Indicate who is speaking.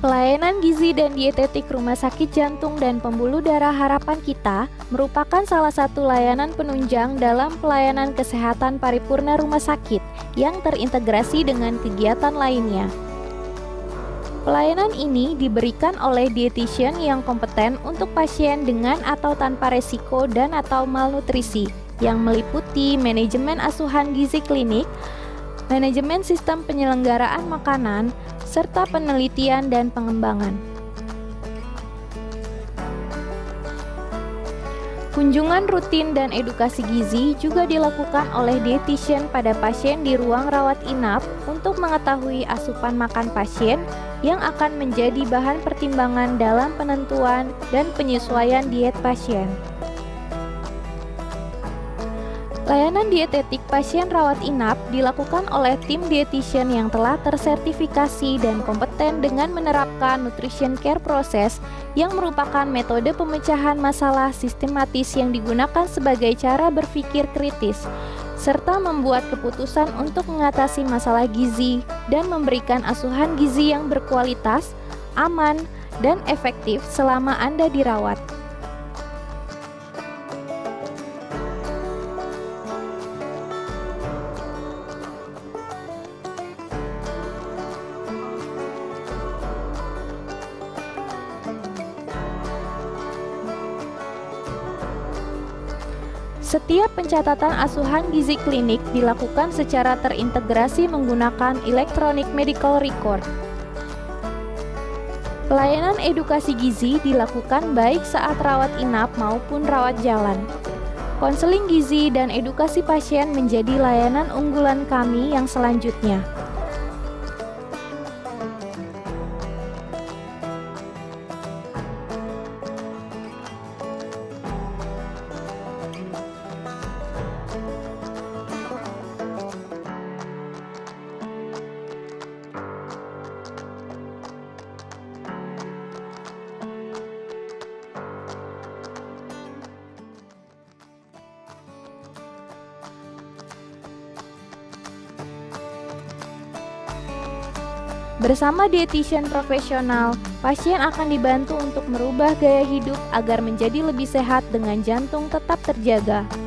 Speaker 1: Pelayanan gizi dan dietetik Rumah Sakit Jantung dan Pembuluh Darah Harapan Kita merupakan salah satu layanan penunjang dalam pelayanan kesehatan paripurna rumah sakit yang terintegrasi dengan kegiatan lainnya. Pelayanan ini diberikan oleh dietitian yang kompeten untuk pasien dengan atau tanpa resiko dan atau malnutrisi, yang meliputi manajemen asuhan gizi klinik, manajemen sistem penyelenggaraan makanan, serta penelitian dan pengembangan. Kunjungan rutin dan edukasi gizi juga dilakukan oleh dietitian pada pasien di ruang rawat inap untuk mengetahui asupan makan pasien yang akan menjadi bahan pertimbangan dalam penentuan dan penyesuaian diet pasien. Layanan dietetik pasien rawat inap dilakukan oleh tim dietitian yang telah tersertifikasi dan kompeten dengan menerapkan nutrition care process yang merupakan metode pemecahan masalah sistematis yang digunakan sebagai cara berpikir kritis, serta membuat keputusan untuk mengatasi masalah gizi dan memberikan asuhan gizi yang berkualitas, aman, dan efektif selama Anda dirawat. Setiap pencatatan asuhan gizi klinik dilakukan secara terintegrasi menggunakan Electronic Medical Record. Pelayanan edukasi gizi dilakukan baik saat rawat inap maupun rawat jalan. Konseling gizi dan edukasi pasien menjadi layanan unggulan kami yang selanjutnya. Bersama dietitian profesional, pasien akan dibantu untuk merubah gaya hidup agar menjadi lebih sehat dengan jantung tetap terjaga.